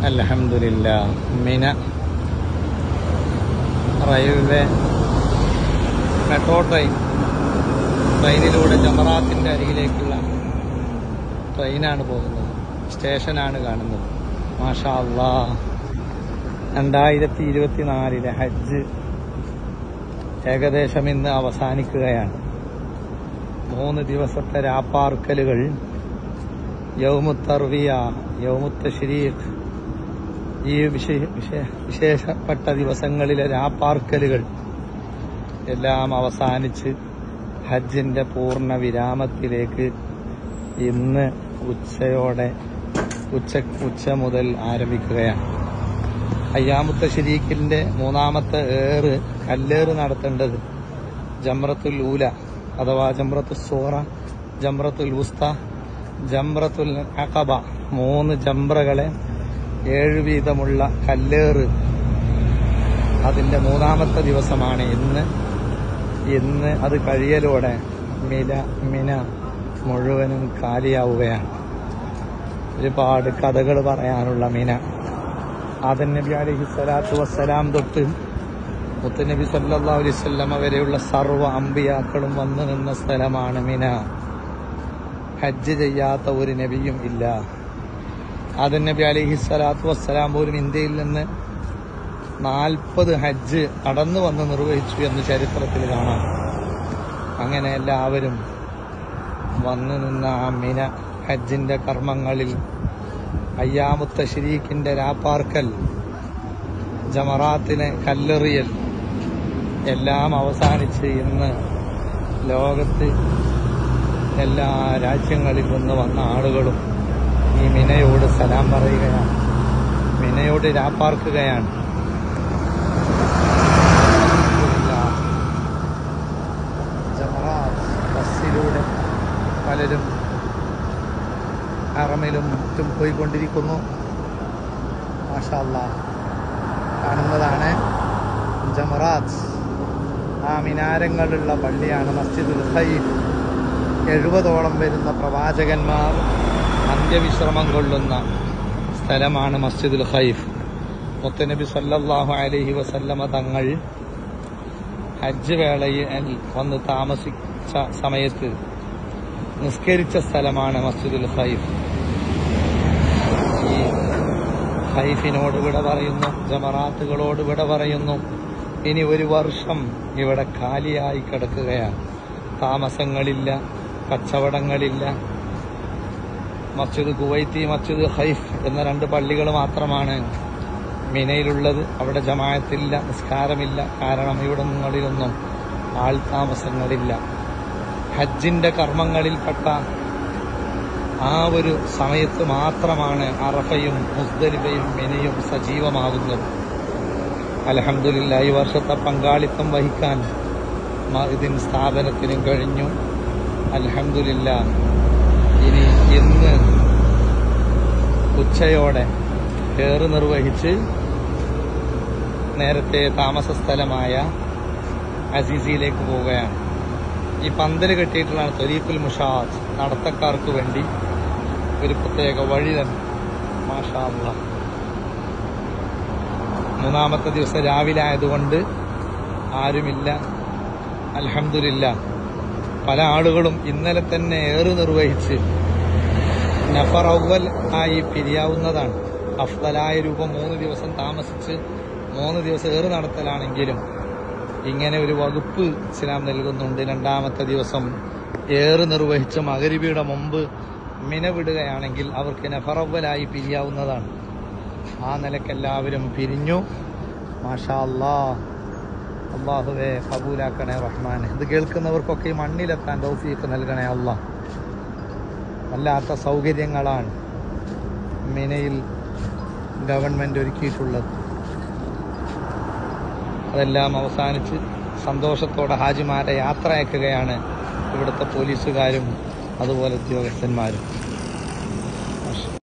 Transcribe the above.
അൽഹംദുലില്ലാ. മിന railway metro ട്രെയിനിലൂടെ ജമറാത്തിന്റെ അരികിലേക്കുള്ള ട്രെയിനാണ് പോകുന്നത്. സ്റ്റേഷനാണ് കാണുന്നത്. മാഷാ അല്ലാഹ്. 2024 ഹജ്ജ് ഏകദേശം ഇന്ന് അവസാനിക്കുകയാണ്. 3 ദിവസത്തെ രാപ്പാർക്കലുകൾ, യൗമുത്ത് തർവിയ, യൗമുത്ത് തശ്രീഖ്, ഈ വിശേഷപ്പെട്ട ദിവസങ്ങളിലെ രാപ്പാർക്കലുകൾ എല്ലാം അവസാനിച്ച് ഹജ്ജിന്റെ പൂർണ്ണ വിരാമത്തിലേക്ക് ഇന്ന് ഉച്ച മുതൽ ആരംഭിക്കുകയാണ്. അയ്യാമുത്ത് തശ്രീഖിന്റെ 3ാമത്തെ കല്ലേറ് നടത്തേണ്ടത് ജംറത്തുൽ ഊല അഥവാ ജംറത്തുൽ സൂറ, ജംറത്തുൽ വുസ്ത, ജംറത്തുൽ അഖബ, 3 ജംറകളെ 7 വീതമുള്ള കല്ലേറ് അതിന്റെ 3ാമത്തെ ദിവസമാണ് ഇന്ന് അത് കഴിയലോടെ മിന മുഴുവനും കാലിയാവുകയാണ്. ഒരുപാട് കഥകൾ പറയാനുള്ള മിന. ആദം നബി അലൈഹിസ്സലാത്തു വസ്സലാം തൊട്ട് മുത്തുനബി സല്ലല്ലാഹു അലൈഹി വസല്ലമ വരെയുള്ള സർവ്വ അമ്പിയാക്കളും വന്നു നിന്ന സ്ഥലമാണ് മിന. ഹജ്ജ് ചെയ്യാത്ത ഒരു നബിയും ഇല്ല. ആദം നബി അലൈഹിസ്സലാത്തു വസ്സലാം പോലും ഇന്ത്യയിൽ നിന്ന് 40 ഹജ്ജ് കടന്നു വന്ന് നിർവഹിച്ചു എന്ന് ചരിത്രത്തിൽ കാണാം. അങ്ങനെ എല്ലാവരും വന്നു നിന്ന ആ മിന ഹജ്ജിന്റെ കർമ്മങ്ങളിൽ അയ്യാമുത്ത് തശ്രീഖിന്റെ രാപ്പാർക്കൽ, ജമറാത്തിന് കല്ലെറിയൽ എല്ലാം അവസാനിച്ച് ഇന്ന് ലോകത്ത് എല്ലാ രാജ്യങ്ങളിൽ നിന്ന് വന്ന ആളുകളും ഈ മിനയോട് സലാം പറയുകയാണ്, മിനയോട് രാപ്പാർക്കുകയാണ്. ജമറാത്ത് ബസ്സിലൂടെ പലരും ഹറമിലും മറ്റും പോയിക്കൊണ്ടിരിക്കുന്നു. മാഷാ അല്ലാഹ്. കാണുന്നതാണ് ജമറാത്ത്. ആ മിനാരങ്ങളുള്ള പള്ളിയാണ് മസ്ജിദുൽ ഖൈഫ്. 70ഓളം വരുന്ന പ്രവാചകന്മാർ അന്ത്യവിശ്രമം കൊള്ളുന്ന സ്ഥലമാണ് മസ്ജിദുൽ ഖൈഫ്. മുത്തുനബി സല്ലല്ലാഹു അലൈഹി വസല്ലമ തങ്ങൾ ഹജ്ജ് വേളയിൽ വന്ന് താമസിച്ച സമയത്ത് നിസ്കരിച്ച സ്ഥലമാണ് മസ്ജിദുൽ ഖൈഫ്. ഈ ഖൈഫിനോട് വിട പറയുന്നു, ജമറാത്തുകളോട് വിട പറയുന്നു. ഇനി 1 വർഷം ഇവിടെ കാലിയായി കിടക്കുകയാണ്. താമസങ്ങളില്ല, കച്ചവടങ്ങളില്ല. മസ്ജിദ് കുവൈത്തി, മസ്ജിദ് ഖൈഫ് എന്ന 2 പള്ളികൾ മാത്രമാണ് മിനയിലുള്ളത്. അവിടെ ജമാഅത്തില്ല, നിസ്കാരമില്ല. കാരണം ഇവിടങ്ങളിലൊന്നും ആൾ താമസങ്ങളില്ല. ഹജ്ജിന്റെ കർമ്മങ്ങളിൽപ്പെട്ട ആ ഒരു സമയത്ത് മാത്രമാണ് അറഫയും മുസ്ദലിഫയും മിനയും സജീവമാകുന്നത്. അൽഹംദുലില്ലാഹ്. ഈ വർഷത്തെ പങ്കാളിത്തം വഹിക്കാൻ ഇതിൻ സ്ഥാപനത്തിനും കഴിഞ്ഞു. അൽഹംദുലില്ലാഹ്. ഇന്ന് ഉച്ചയോടെ ഏറ് നിർവഹിച്ച് നേരത്തെ താമസ സ്ഥലമായ അസീസിയിലേക്ക് പോവുകയാണ്. ഈ പന്തൽ കെട്ടിയിട്ടുള്ളതാണ് ത്വരീഖുൽ മുഷാത്ത്, നടത്തക്കാർക്ക് വേണ്ടി ഒരു പ്രത്യേക വഴി തന്നെ. മാഷാ അല്ലാഹ്. 3ാമത്തെ ദിവസം രാവിലെ ആയതുകൊണ്ട് ആരുമില്ല. അൽഹംദുലില്ലാഹ്. പല ആളുകളും ഇന്നലെ തന്നെ ഏറ് നിർവഹിച്ച് നഫർ അവ്വൽ ആയി പിരിയാവുന്നതാണ്. അഫ്ദലായ രൂപം 3 ദിവസം താമസിച്ച് 3 ദിവസം ഏറ് നടത്തലാണെങ്കിലും ഇങ്ങനെ ഒരു വകുപ്പ് ഇസ്ലാം നൽകുന്നുണ്ട്. 2ാമത്തെ ദിവസം ഏറ് നിർവഹിച്ച് മഗ്‌രിബിയുടെ മുമ്പ് മിന വിടുകയാണെങ്കിൽ അവർക്ക് നഫറവ്വലായി പിരിയാവുന്നതാണ്. ആ നിലയ്ക്ക് എല്ലാവരും പിരിഞ്ഞു. മാഷാ അല്ലാഹ്. അല്ലാഹുവേ ഖബൂലാക്കണേ റഹ്മാനെ. ഇത് കേൾക്കുന്നവർക്കൊക്കെ ഈ മണ്ണിലെത്താൻ തൗഫീഖ് നൽകണേ അല്ലാഹ്. വല്ലാത്ത സൗകര്യങ്ങളാണ് മിനയിൽ ഗവൺമെന്റ് ഒരുക്കിയിട്ടുള്ളത്. അതെല്ലാം അവസാനിച്ച് സന്തോഷത്തോടെ ഹാജിമാരെ യാത്രയാക്കുകയാണ് ഇവിടുത്തെ പോലീസുകാരും അതുപോലെ ഉദ്യോഗസ്ഥന്മാരും.